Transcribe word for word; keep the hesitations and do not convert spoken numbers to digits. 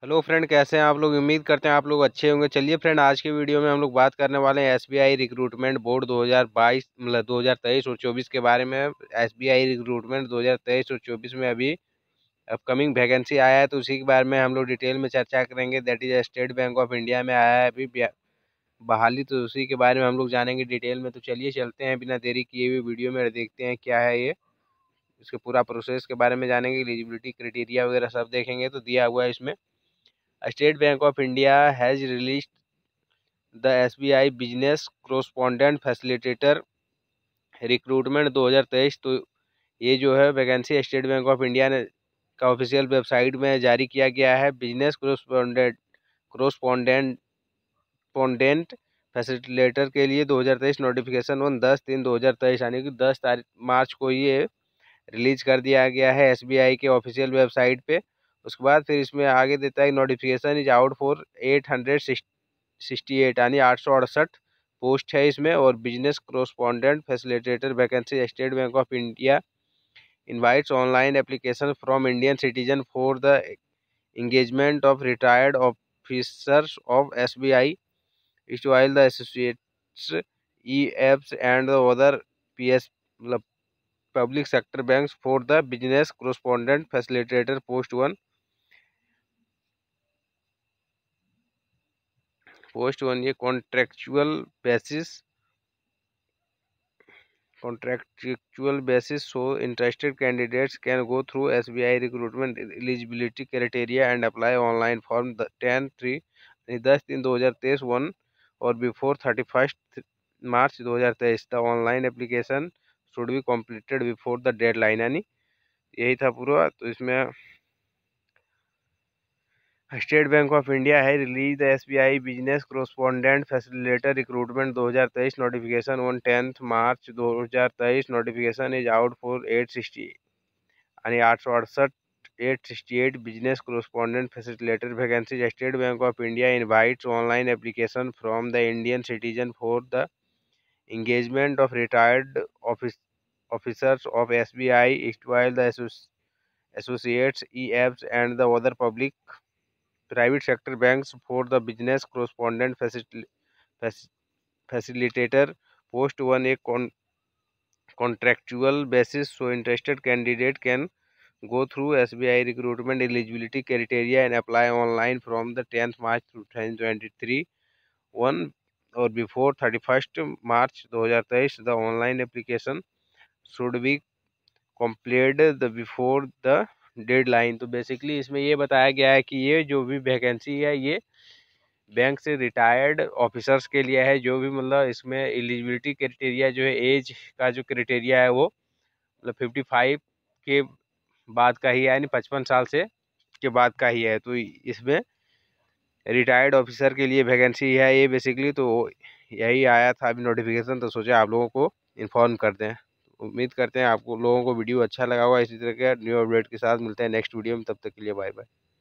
Hello friend, कैसे हैं आप लोग। उम्मीद करते हैं आप लोग अच्छे होंगे। चलिए फ्रेंड, आज के वीडियो में हम लोग बात करने वाले हैं एसबीआई रिक्रूटमेंट बोर्ड दो हज़ार बाईस मतलब दो हज़ार तेईस और चौबीस के बारे में। एसबीआई रिक्रूटमेंट दो हज़ार तेईस और चौबीस में अभी अपकमिंग वैकेंसी आया है, तो उसी के बारे में हम लोग डिटेल में चर्चा करेंगे। That is State Bank of India में आया है अभी बहाली, तो उसी के बारे में हम लोग जानेंगे डिटेल में। तो चलिए चलते हैं बिना देरी किए हुए वीडियो में, देखते हैं क्या है ये। इसके पूरा प्रोसेस के बारे में जानेंगे, एलिजिबिलिटी क्राइटेरिया वगैरह सब देखेंगे। तो दिया हुआ है इसमें, State Bank of India has release the SBI business correspondent facilitator recruitment दो हज़ार तेईस। तो ये जो है vacancy State Bank of India ने का ऑफिशियल वेबसाइट में जारी किया गया है। बिजनेस कोरस्पॉन्डेंट कोरस्पॉन्डेंट पोंडेंट फैसिलिटेटर के लिए दो हज़ार तेईस नोटिफिकेशन वन दस तीन दो हज़ार तेईस यानी कि दस तारीख मार्च को ये रिलीज कर दिया गया है एसबीआई के ऑफिशियल वेबसाइट पे। उसके बाद फिर इसमें आगे देता है notification is out for eight hundred sixty eight यानी आठ सौ अड़सठ पोस्ट है इसमें। और business correspondent facilitator vacancy State Bank of India invites online application from Indian citizen for the engagement of retired officers of S B I, while the associates, E Fs and the other P S मतलब public sector banks for the business correspondent facilitator post one post one ये contractual basis contractual basis so interested candidates can go through S B I recruitment eligibility criteria and apply online form ten three दस तीन दो हज़ार तेईस one और before thirty first March दो हज़ार तेईस the online application should be completed before the deadline. यानी यही था पूरा। तो इसमें स्टेट बैंक ऑफ इंडिया है release the SBI business correspondent facilitator recruitment दो हज़ार तेईस नोटिफिकेशन ऑन टेंथ मार्च दो हज़ार तेईस notification is out for eight sixty यानी आठ सौ अड़सठ eight sixty eight business correspondent facilitator vacancy. State Bank of India invites online application from the Indian citizen for the engagement of retired office officers of S B I, while the associates, E Fs and the other public private sector banks for the business correspondent facil- fac- facilitator post one a con- contractual basis so interested candidate can go through S B I recruitment eligibility criteria and apply online from the tenth March twenty twenty-three one or before thirty first March दो हज़ार तेईस the online application should be completed the before the deadline. तो basically इसमें ये बताया गया है कि ये जो भी वैकेंसी है ये बैंक से रिटायर्ड ऑफिसर्स के लिए है। जो भी मतलब इसमें एलिजिबिलिटी क्राइटेरिया जो है, एज का जो क्राइटेरिया है वो मतलब फिफ्टी फाइव के बाद का ही है, यानी पचपन साल से के बाद का ही है। तो इसमें रिटायर्ड ऑफिसर के लिए वैकेंसी है ये बेसिकली। तो यही आया था अभी नोटिफिकेशन, तो सोचा आप लोगों को इन्फॉर्म कर दें। उम्मीद करते हैं आपको लोगों को वीडियो अच्छा लगा होगा। इसी तरह के न्यू अपडेट के साथ मिलते हैं नेक्स्ट वीडियो में। तब तक के लिए बाय बाय।